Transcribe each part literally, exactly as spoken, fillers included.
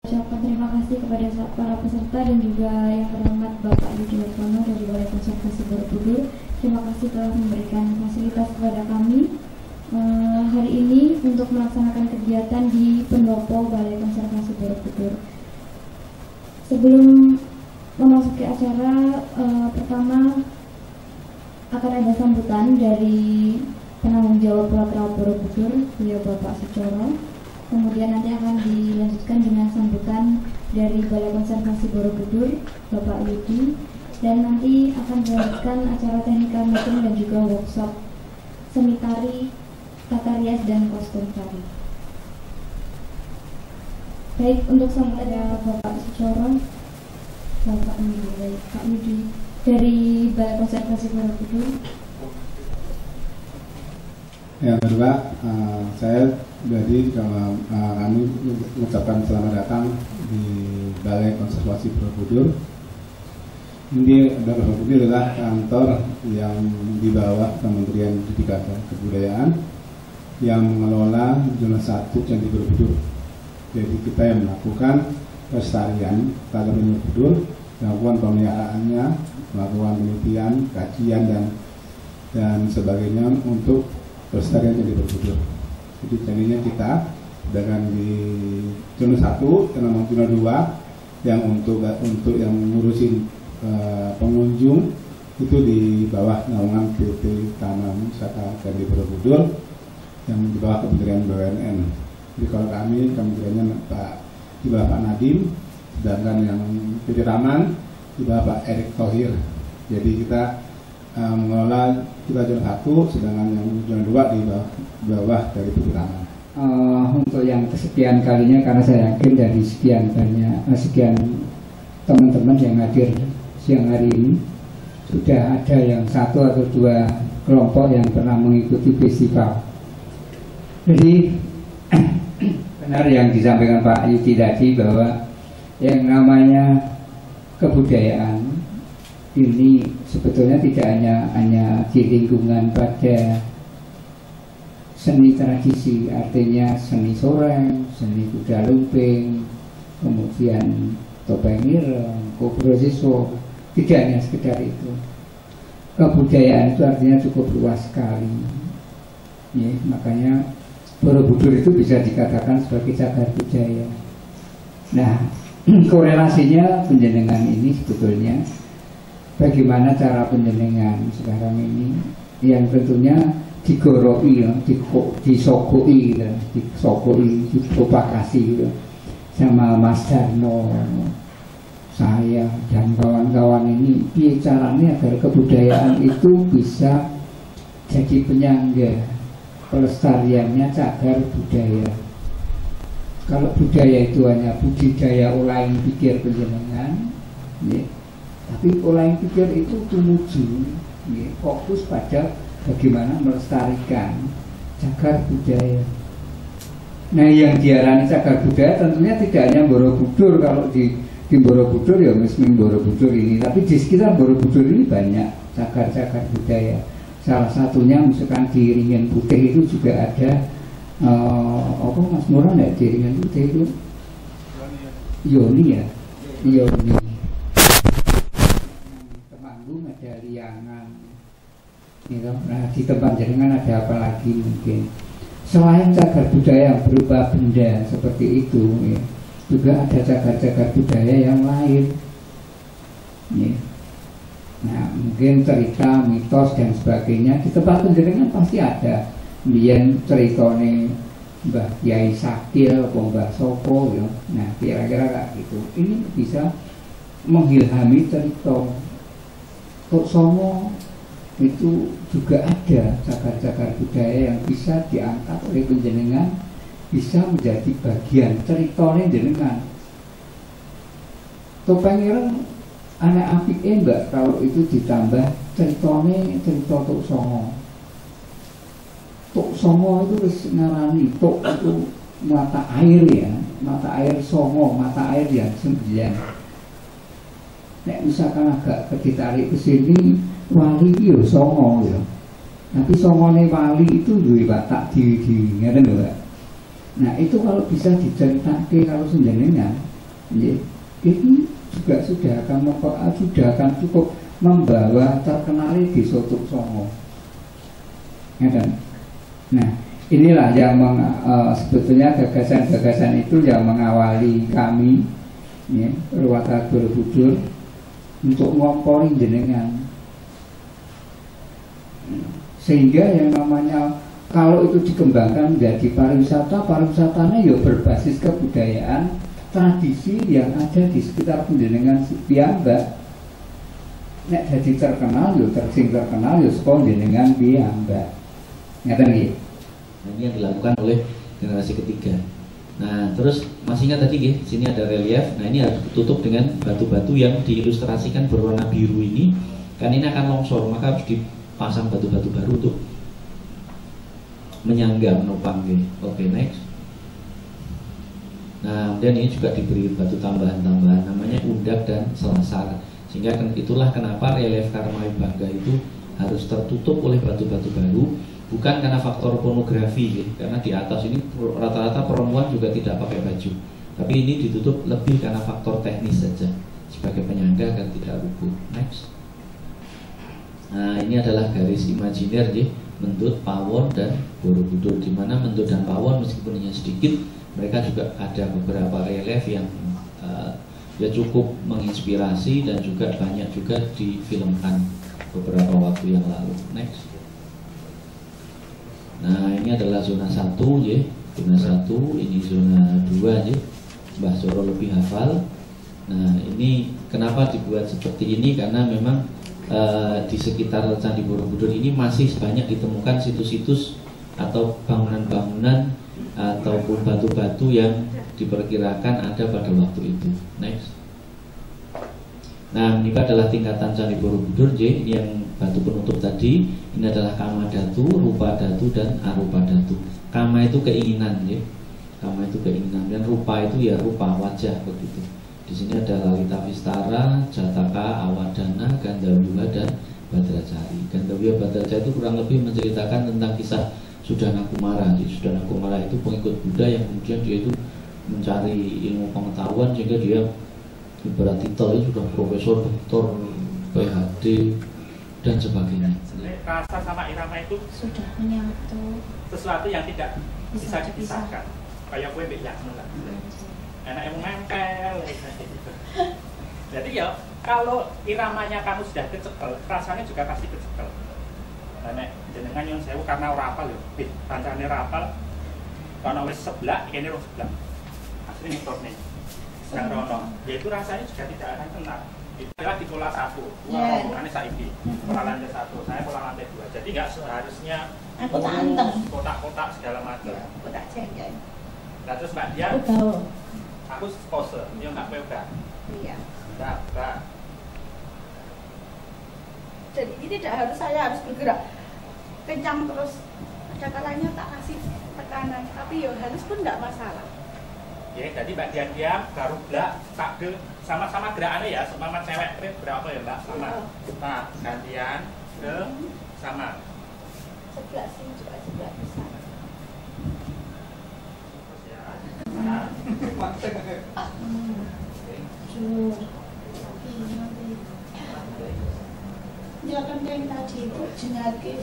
Ucapkan terima kasih kepada para peserta dan juga yang terhormat Bapak Yudi Wartono dari Balai Konservasi Borobudur. Terima kasih telah memberikan fasilitas kepada kami uh, hari ini untuk melaksanakan kegiatan di pendopo Balai Konservasi Borobudur. Sebelum memasuki acara, uh, pertama akan ada sambutan dari penanggung jawab Pulau Borobudur, beliau Bapak Sucoro. Kemudian nanti akan dilanjutkan dengan sambutan dari Balai Konservasi Borobudur, Bapak Yudi, dan nanti akan dilanjutkan acara teknika meeting dan juga workshop seni tari, tata rias dan kostum tari. Baik, untuk sambutan ada Bapak Sucoro, Bapak Yudi, Pak Yudi dari Balai Konservasi Borobudur. Yang kedua, uh, saya jadi kalau uh, kami mengucapkan selamat datang di Balai Konservasi Borobudur. Ini adalah Borobudur adalah kantor yang di bawah Kementerian Pendidikan dan Kebudayaan yang mengelola zona satu Candi Borobudur. Jadi kita yang melakukan pelestarian Candi Borobudur, melakukan pemeliharaannya, melakukan penelitian, kajian dan dan sebagainya untuk pelestarian Candi Borobudur. Jadi candinya kita dengan di zona satu, dan zona dua yang untuk untuk yang ngurusin uh, pengunjung itu di bawah naungan P T Taman Wisata Candi Borobudur yang di bawah Kementerian B U M N. Jadi kalau kami kementeriannya Pak di bawah Pak Nadiem, sedangkan yang P T Taman di bawah Pak Erick Thohir. Jadi kita uh, mengelola kita zona satu, sedangkan yang zona dua di bawah, bawah dari pertama. Uh, untuk yang kesekian kalinya, karena saya yakin dari sekian banyak uh, sekian teman-teman yang hadir siang hari ini sudah ada yang satu atau dua kelompok yang pernah mengikuti festival. Jadi benar yang disampaikan Pak Yudi tadi bahwa yang namanya kebudayaan ini sebetulnya tidak hanya hanya di lingkungan pada seni tradisi, artinya seni soreng, seni kuda lumping, kemudian topeng ireng, kobrosiso, tidak hanya sekedar itu. Kebudayaan itu artinya cukup luas sekali. Ya, makanya Borobudur itu bisa dikatakan sebagai cagar budaya. Nah, korelasinya penjenengan ini sebetulnya bagaimana cara penjenengan sekarang ini yang tentunya digoroi, ya, disogoi, ya, disogoi, dipropagasi ya, sama Mas Darno, saya dan kawan-kawan ini. Caranya agar kebudayaan itu bisa jadi penyangga pelestariannya cagar budaya. Kalau budaya itu hanya budidaya olah yang pikir penjenengan, ya, tapi olah yang pikir itu tumuju ya, fokus pada bagaimana melestarikan cagar budaya. Nah, yang diarani cagar budaya tentunya tidak hanya Borobudur. Kalau di, di Borobudur ya mesti Borobudur ini, tapi di sekitar Borobudur ini banyak cagar-cagar budaya. Salah satunya misalkan di Ringin Putih itu juga ada uh, apa Mas Moran ya, di Ringin Putih itu Yoni ya, Yoni. Temanggung ada Liangan. Nah, di tempat jaringan ada apa lagi mungkin selain cagar budaya yang berupa benda seperti itu ya, juga ada cagar-cagar budaya yang lain ya. Nah, mungkin cerita, mitos dan sebagainya di tempat penjaringan pasti ada. Kemudian ceritanya Mbah Yai Sakil, Mbah Sopo ya. Nah, kira-kira kayak gitu. Ini bisa mengilhami cerita. Kok Songo itu juga ada cagar-cagar budaya yang bisa diangkat oleh penjenengan, bisa menjadi bagian ceritanya jenengan. Topeng ireng anak apik enggak kalau itu ditambah ceritanya cerita Tok Songo. Tok Songo itu wis ngarani Tok itu mata air ya, mata air Songo, mata air yang sembilan. Nek misalkan agak ditarik ke sini, wali itu ya Songo ya. Tapi Songone wali itu juga tak di di ngene lho. Nah, itu kalau bisa diceritakan kalau senjenengan ini juga sudah akan sudah akan cukup membawa terkenali di Sotuk Songo. Ya kan? Nah, inilah yang meng, uh, sebetulnya gagasan-gagasan itu yang mengawali kami, ya, Perwata Borobudur untuk ngompori jenengan, sehingga yang namanya kalau itu dikembangkan menjadi pariwisata, pariwisatanya ya berbasis kebudayaan, tradisi yang ada di sekitar penjenengan piyambak. Nek jadi terkenal yo tersing terkenal yo saka jenengan piyambak. Ngaten nggih. Nah, ini yang dilakukan oleh generasi ketiga. Nah, terus masih ingat tadi nggih, sini ada relief. Nah, ini harus ditutup dengan batu-batu yang diilustrasikan berwarna biru ini. Kan ini akan longsor, maka harus dipasang batu-batu baru untuk menyangga menopang nggih. Oke, next. Nah, kemudian ini juga diberi batu tambahan-tambahan namanya undak dan selasar. Sehingga itulah kenapa relief Karmawibangga itu harus tertutup oleh batu-batu baru, bukan karena faktor pornografi, ya. Karena di atas ini rata-rata perempuan juga tidak pakai baju. Tapi ini ditutup lebih karena faktor teknis saja, sebagai penyangga agar tidak rubuh. Next. Nah, ini adalah garis imajiner, ya, Mendut, Pawon, dan Borobudur. Di mana Mendut dan Pawon meskipun hanya sedikit, mereka juga ada beberapa relief yang uh, ya cukup menginspirasi dan juga banyak juga difilmkan beberapa waktu yang lalu. Next. Nah, ini adalah zona satu, ya. Zona satu, ini zona dua, ya. Mbah Soro lebih hafal. Nah, ini kenapa dibuat seperti ini? Karena memang uh, di sekitar Candi Borobudur ini masih banyak ditemukan situs-situs atau bangunan-bangunan ataupun batu-batu yang diperkirakan ada pada waktu itu. Next. Nah, ini adalah tingkatan Candi Borobudur, J. Ini yang batu penutup tadi. Ini adalah Kama Datu, Rupa Datu, dan Arupa Datu. Kama itu keinginan, J. Kama itu keinginan, dan Rupa itu ya rupa wajah begitu. Di sini ada Lalita Vistara, Jataka, Awadana, Gandawira, dan Badracari. Gandawira Badracari itu kurang lebih menceritakan tentang kisah Sudana Kumara. Jadi Sudana Kumara itu pengikut Buddha yang kemudian dia itu mencari ilmu pengetahuan sehingga dia ibarat titelnya sudah profesor, doktor, P H D, dan sebagainya. Rasa sama irama itu sudah menyatu, sesuatu yang tidak bisa, bisa dipisahkan. Kayak gue bilang, enak yang nempel. Jadi ya kalau iramanya kamu sudah kecekel, rasanya juga pasti kecekel. Nek jenengan yang sewu karena ora apal yo, pit kancane ora apal. Karena wis seblak, kene rong seblak. Asline miktorne. Sedang rono. Ya itu rasanya juga tidak akan kena. Itulah di pola satu. Wah, hubungannya saiki. Pola lantai satu, saya pola lantai dua. Jadi nggak seharusnya aku tak anteng, kotak-kotak segala macam. aku tak jengkel. Nah terus Mbak Dian, Aku tahu. aku pose, dia nggak yoga. Iya. Nah, nah. Jadi ini tidak harus saya harus bergerak kencang terus, ada kalanya tak kasih tekanan, tapi ya halus pun tidak masalah. Ya, jadi Mbak Dian diam, baru belak, takde, sama-sama gerakannya ya, sama cewek berapa ya Mbak? Sama. Nah, gantian ke sama. Sebelah sini juga sebelah besar. Terus ya. Nah. Jangan yang tadi itu jenaki.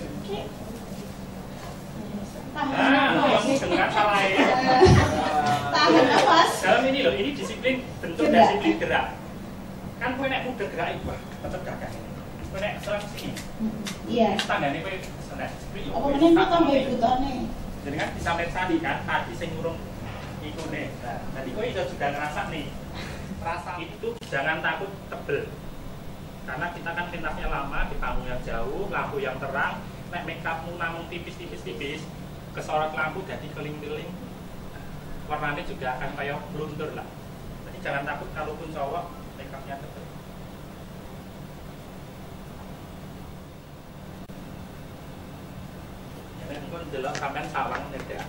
Nah, kamu dengar salah ya. Tahan awas. Dalam ini loh, ini disiplin, bentuk Gerak. disiplin gerak. Kan kue nek muda gerak itu, wah, tetap gagah. Kue nek serang sini. Iya. Tanggane kue senek. Apa meneh kok tambah ibutane? Jadi kan disampai tadi kan, tadi sing ngurung ikune. Nah, jadi kue itu juga ngerasa nih. Rasa itu jangan takut tebel. Karena kita kan pentasnya lama, di panggung yang jauh, lampu yang terang, nek make upmu namun tipis-tipis-tipis, kesorot lampu jadi keling-keling, warnanya juga akan kayak blunter lah. Jadi jangan takut kalaupun cowok make upnya tebel. Ya, pun delok sampean sawang ya.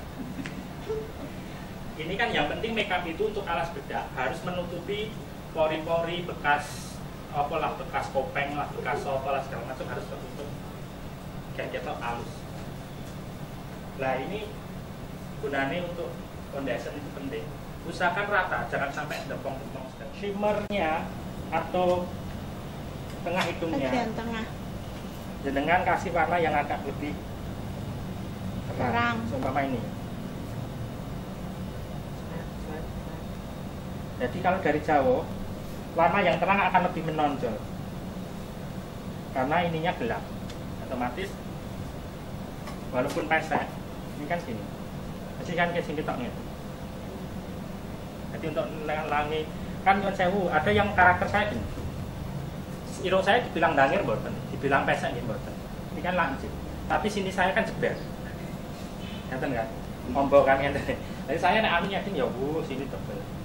Ini kan yang penting make up itu untuk alas bedak harus menutupi pori-pori bekas apalah bekas kopeng lah, bekas apa lah segala macam harus tertutup kayak kita halus. Nah ini gunanya untuk foundation itu penting. usahakan rata, jangan sampai depong-depong. Shimmernya atau tengah hidungnya, bagian tengah jenengan kasih warna yang agak lebih terang. Seumpama ini. Jadi kalau dari jauh, warna yang terang akan lebih menonjol karena ininya gelap. Otomatis walaupun pesek, ini kan gini, jadi kan kayak sini toknya. Jadi untuk langi kan nyuwun sewu, ada yang karakter saya gini, irung saya dibilang dangir boten, dibilang pesek gitu boten. Ini kan lancip, tapi sini saya kan jeber, ngerti kan? Ombo kan ngerti. Jadi saya nek anu yakin ya bu, sini tebel.